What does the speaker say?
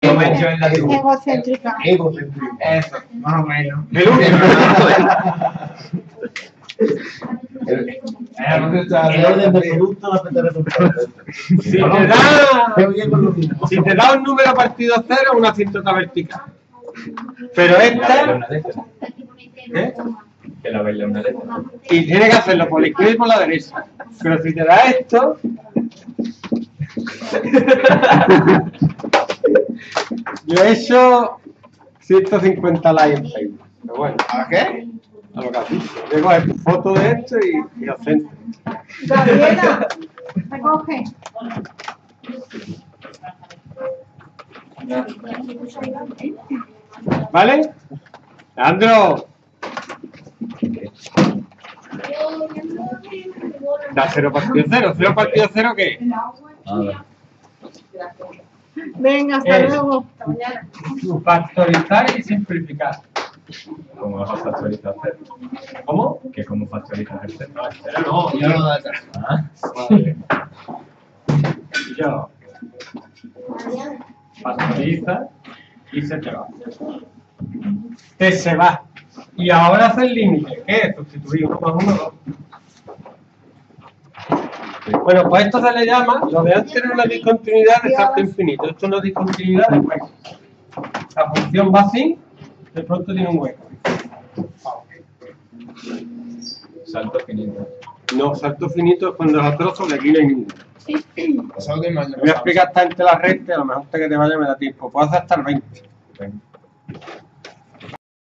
Egocéntrica. Eso, más o menos. El último. El orden del producto va a afectar el resultado. Si te da un número partido cero, una asíntota vertical. Pero esta... ¿eh? Que la baila una letra. Y tienes que hacerlo por la izquierda y por la derecha. Pero si te da esto... Yo he hecho 150 likes en Facebook. Pero bueno, ¿A qué? a lo que has dicho. Voy a coger tu foto de esto y lo centro. Gabriela, recoge. ¿Vale? Leandro. Da 0 partido 0. 0 partido 0, ¿qué? Venga, hasta Es. luego. Factorizar y simplificar. ¿Cómo vas a factorizar cero? ¿Cómo? ¿Qué cómo factorizas el cero? Pero no, Yo no da atrás. yo factoriza y se te va. Se va. Y ahora hace el límite. ¿Qué es? Sustituir 1 más 1, 2. Bueno, pues esto se le llama, lo de antes era una discontinuidad de salto infinito. Esto es una discontinuidad de hueco. La función va así, de pronto tiene un hueco. Salto finito. No, salto finito es cuando los trozos de aquí no hay ninguno. Solo que más. Voy a explicar hasta entre las rectas, a lo mejor hasta que te vaya me da tiempo. Puedo hacer hasta el 20. Venga.